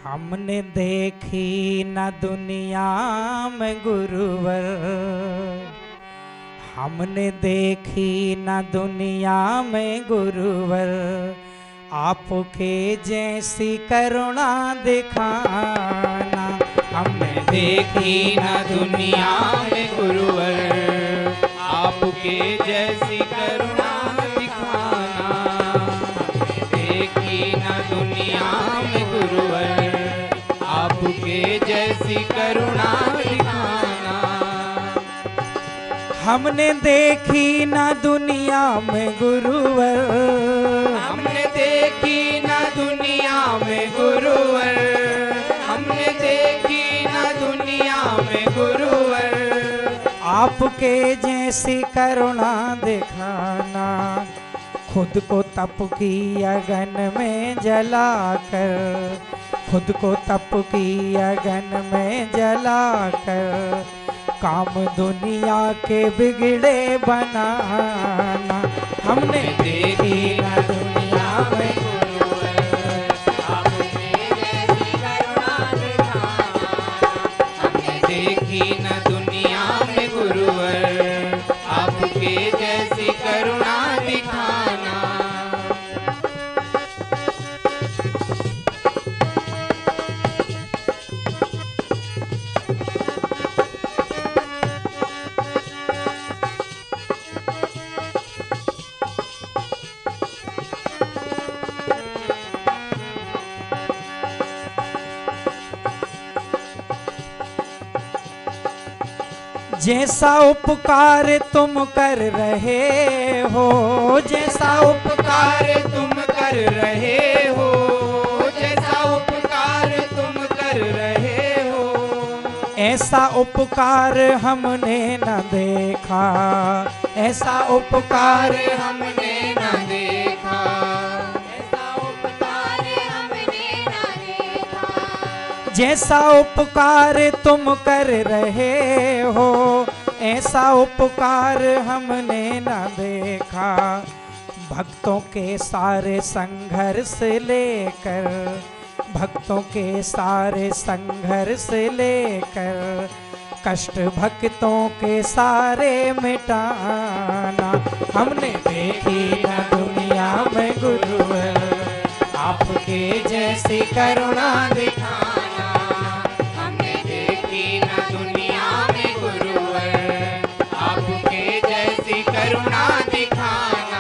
हमने देखी न दुनिया में गुरुवर, हमने देखी न दुनिया में गुरुवर, आपके जैसी करुणा दिखाना। हमने देखी न दुनिया में गुरुवर, आपके जैसी करुणा दिखाना। हमने देखी न दुनिया में गुरुवर, आपके जैसी करुणा दिखाना। हमने देखी न दुनिया में गुरुवर, हमने देखी न दुनिया में गुरुवर, हमने देखी न दुनिया में गुरुवर, आपके जैसी करुणा दिखाना। खुद को तप की अगन में जलाकर, खुद को तप की अगन में जलाकर, काम दुनिया के बिगड़े बनाना। हमने देखी न दुनिया में गुरुवर, आपके जैसी करुणा दिखाना। हमने देखी न दुनिया में गुरुवर, आपके जैसी करुणा दिखाना। जैसा उपकार तुम कर रहे हो, जैसा उपकार तुम कर रहे हो, जैसा उपकार तुम कर रहे हो, ऐसा उपकार हमने न देखा, ऐसा उपकार हमने न देखा, ऐसा उपकार हमने न देखा। जैसा उपकार तुम कर रहे हो, ऐसा उपकार हमने न देखा। भक्तों के सारे संघर्ष लेकर, भक्तों के सारे संघर्ष लेकर, कष्ट भक्तों के सारे मिटाना। हमने देखी न दुनिया में गुरुवर, आपके जैसी करुणा दिखाना। हमने देखी न दुनिया में गुरुवर, आपके जैसी करुणा दिखाना।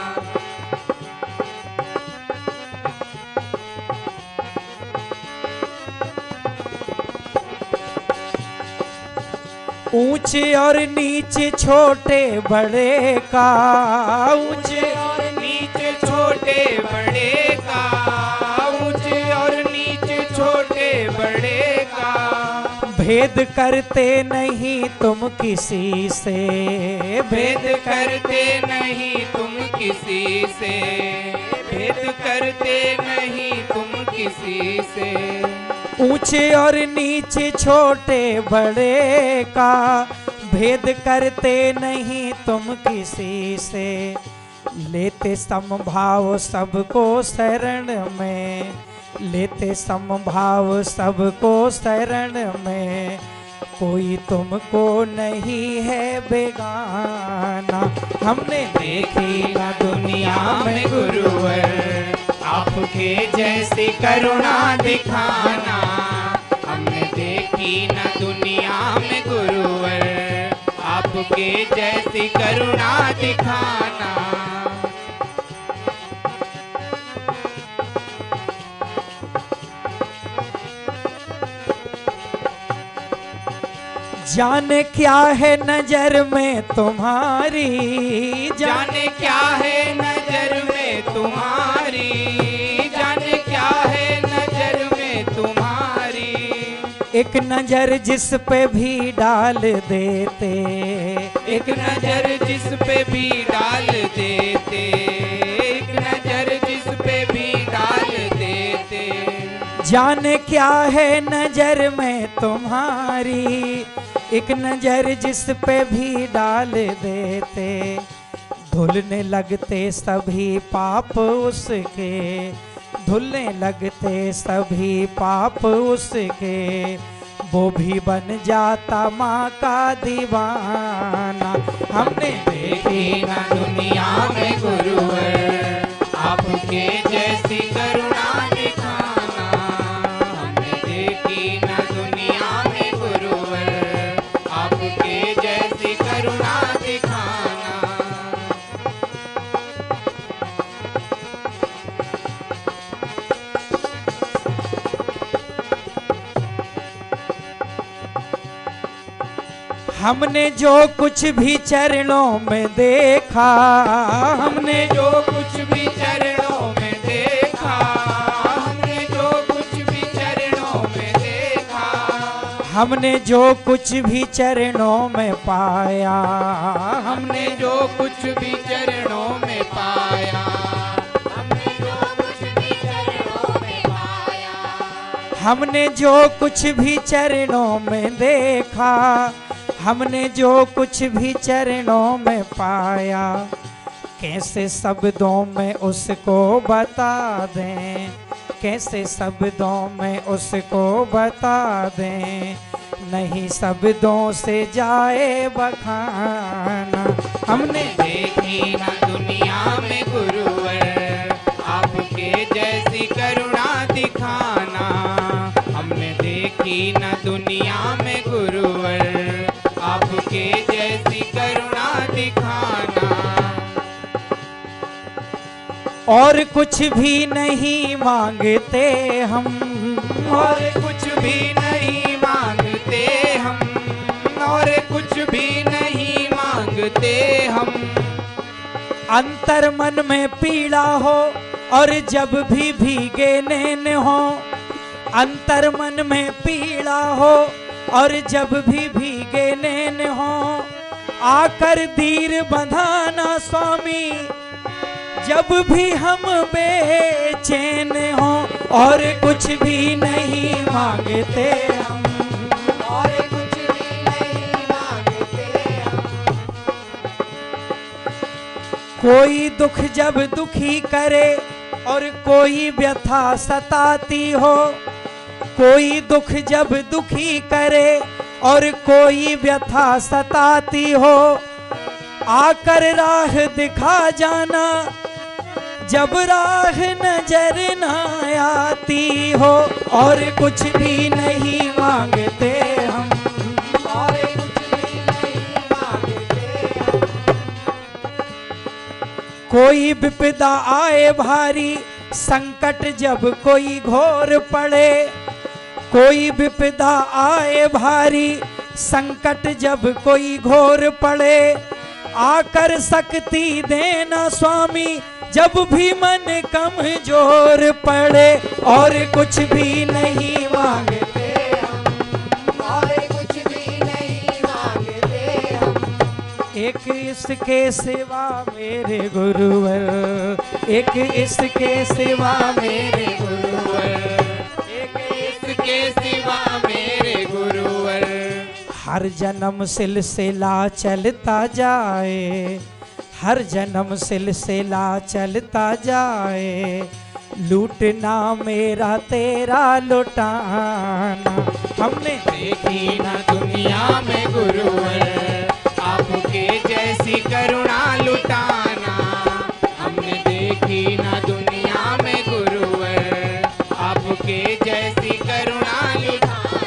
ऊंचे और नीचे छोटे बड़े का, ऊंचे और नीचे छोटे बड़े का, ऊंचे और नीचे छोटे बड़े का, भेद करते नहीं तुम किसी से, भेद करते नहीं तुम किसी से, भेद करते नहीं तुम किसी से। ऊंचे और नीचे छोटे बड़े का, भेद करते नहीं तुम किसी से। लेते समभाव सबको शरण में, लेते समभाव सबको शरण में, कोई तुमको नहीं है बेगाना। हमने देखी न दुनिया में गुरुवर, आपके जैसी करुणा दिखाना। हमने देखी न दुनिया में गुरुवर, आपके जैसी करुणा दिखाना। जाने क्या है नजर में तुम्हारी, जाने क्या है नजर में तुम्हारी, जाने क्या है नजर में तुम्हारी। एक नजर जिस पे भी डाल देते, एक नजर जिस पे भी डाल देते, एक नजर जिस पे भी डाल देते। जाने क्या है नजर में तुम्हारी, एक नजर जिस पे भी डाल देते। धुलने लगते सभी पाप उसके, धुलने लगते सभी पाप उसके, वो भी बन जाता माँ का दीवाना। हमने देखी न दुनिया में गुरुवर, आपके जैसी करुणा दिखाना। हमने देखी न दुनिया में गुरुवर, आपके जैसी करुणा दिखाना। हमने जो कुछ भी चरणों में देखा, हमने जो कुछ भी चरणों में देखा, हमने जो कुछ भी चरणों में देखा, हमने जो कुछ भी चरणों में पाया, हमने जो कुछ भी चरणों में पाया, हमने जो कुछ भी चरणों में पाया, हमने जो कुछ भी चरणों में देखा, हमने जो कुछ भी चरणों में पाया, कैसे शब्दों में उसको बता दें, कैसे शब्दों में उसको बता दें, नहीं शब्दों से जाए बखाना। हमने देखी न दुनिया में गुरुवर, आपके जैसी करुणा दिखाना। हमने देखी न दुनिया में गुरुवर, आपके जैसी करुणा दिखाना। और कुछ भी नहीं मांगते हम, और कुछ भी नहीं मांगते हम, और कुछ भी नहीं मांगते हम। अंतर मन में पीड़ा हो और जब भी भीगे नैन हो, अंतर मन में पीड़ा हो और जब भी भीगे नैन हो, आकर दीर बंधाना स्वामी जब भी हम बेचैन हो। और कुछ भी नहीं मांगते हम, और कुछ भी नहीं मांगते हम। कोई दुख जब दुखी करे और कोई व्यथा सताती हो, कोई दुख जब दुखी करे और कोई व्यथा सताती हो, आकर राह दिखा जाना जब राह नजर न आती हो। और कुछ भी नहीं मांगते हम, और कुछ भी नहीं मांगते हम। कोई विपदा आए भारी, संकट जब कोई घोर पड़े, कोई विपदा आए भारी, संकट जब कोई घोर पड़े, आकर शक्ति देना स्वामी जब भी मन कमजोर पड़े। और कुछ भी नहीं मांगते हम, और कुछ भी नहीं मांगते हम। एक इसके सिवा मेरे गुरुवर, एक इसके सिवा मेरे गुरुवर, एक इसके सिवा मेरे गुरुवर। हर जन्म सिलसिला चलता जाए, हर जन्म सिलसिला चलता जाए, लूटना मेरा तेरा लुटाना। हमने देखी न दुनिया में गुरुवर, आपके जैसी करुणा लुटाना। हमने देखी न दुनिया में गुरुवर, आपके जैसी करुणा लुटाना।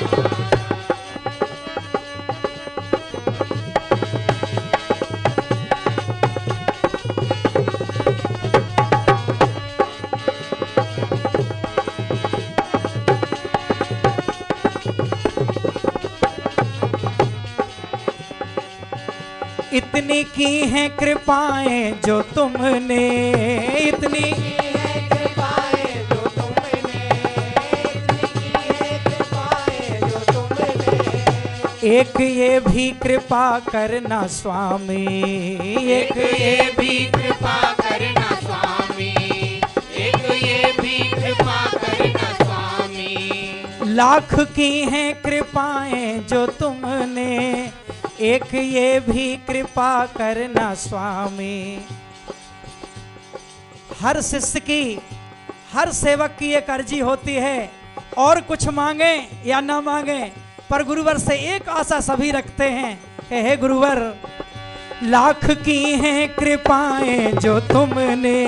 इतनी की हैं कृपाएं जो तुमने, इतनी है कृपाएं जो तुमने, इतनी की है कृपाएं जो तुमने। एक ये भी कृपा करना स्वामी, एक ये भी कृपा करना स्वामी, एक ये भी कृपा करना स्वामी। लाख की हैं कृपाएं जो तुमने, एक ये भी कृपा करना स्वामी। हर शिष्य की, हर सेवक की एक अर्जी होती है, और कुछ मांगे या ना मांगे, पर गुरुवर से एक आशा सभी रखते हैं कि हे गुरुवर, लाख की हैं कृपाएं जो तुमने,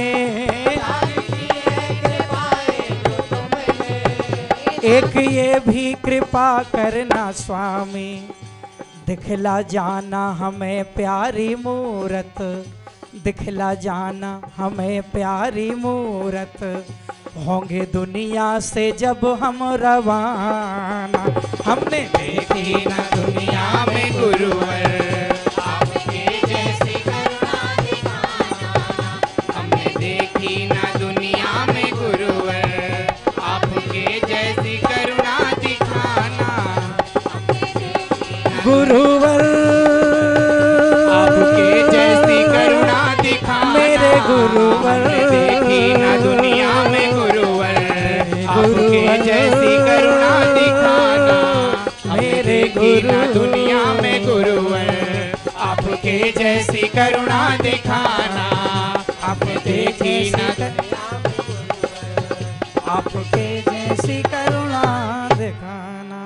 एक ये भी कृपा करना स्वामी, दिखला जाना हमें प्यारी मूरत, दिखला जाना हमें प्यारी मूरत, होंगे दुनिया से जब हम रवाना। हमने देखी ना दुनिया में गुरुवर, आपके जैसी करुणा दिखाना। हमने देखी ना दुनिया में गुरुवर, आपके जैसी करुणा दिखाना। गुरुवर आपके जैसी करुणा दिखाना। मेरे गुरुवर, हमने देखी ना दुनिया में गुरुवर, आपके जैसी करुणा दिखाना। हमने देखी ना दुनिया में गुरुवर, आपके जैसी करुणा दिखाना। आपने देखी ना आपके जैसी करुणा दिखाना।